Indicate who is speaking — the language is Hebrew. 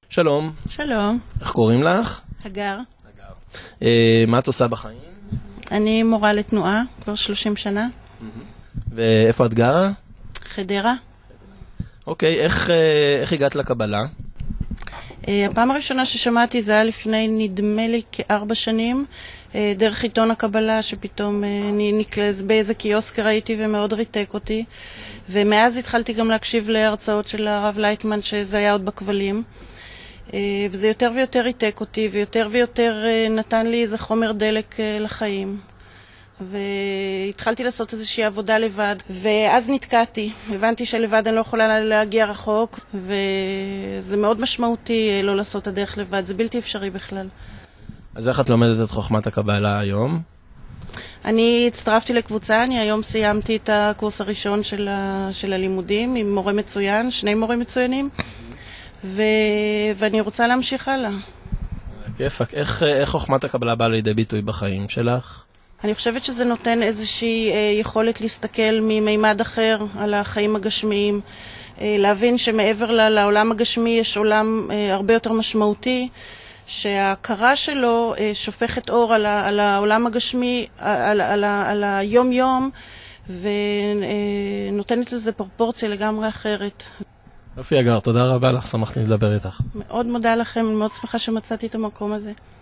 Speaker 1: שלום.
Speaker 2: שלום.
Speaker 1: איך קוראים לך?
Speaker 2: הגר.
Speaker 1: מה את עושה בחיים?
Speaker 2: אני מורה לתנועה כבר 30 שנה.
Speaker 1: ואיפה את גרה?
Speaker 2: חדרה.
Speaker 1: אוקיי, איך הגעת לקבלה?
Speaker 2: הפעם הראשונה ששמעתי זה היה לפני נדמה לי כ4 שנים, דרך עיתון הקבלה שפתאום נקלז באיזה קיוסק ראיתי ומאוד ריתק אותי, ומאז התחלתי גם להקשיב להרצאות של הרב לייטמן שזה היה עוד בכבלים, וזה יותר ויותר ריתק אותי ויותר ויותר נתן לי איזה חומר דלק לחיים. והתחלתי לעשות איזושהי עבודה לבד, ואז נתקעתי. הבנתי שלבד אני לא יכולה להגיע רחוק, וזה מאוד משמעותי לא לעשות הדרך לבד, זה בלתי אפשרי בכלל.
Speaker 1: אז איך את לומדת את חוכמת הקבלה היום?
Speaker 2: אני הצטרפתי לקבוצה, אני היום סיימתי את הקורס הראשון של הלימודים עם מורה מצוין, 2 מורים מצוינים, ואני רוצה להמשיך הלאה.
Speaker 1: כיפק. איך חוכמת הקבלה באה לידי ביטוי בחיים שלך?
Speaker 2: אני חושבת שזה נותן איזושהי יכולת להסתכל ממימד אחר על החיים הגשמיים, להבין שמעבר לעולם הגשמי יש עולם הרבה יותר משמעותי, שההכרה שלו שופכת אור על העולם הגשמי, על היום-יום, ונותנת לזה פרופורציה לגמרי אחרת.
Speaker 1: יופי הגר, תודה רבה לך, שמחתי לדבר איתך.
Speaker 2: מאוד מודה לכם, מאוד שמחה שמצאתי את המקום הזה.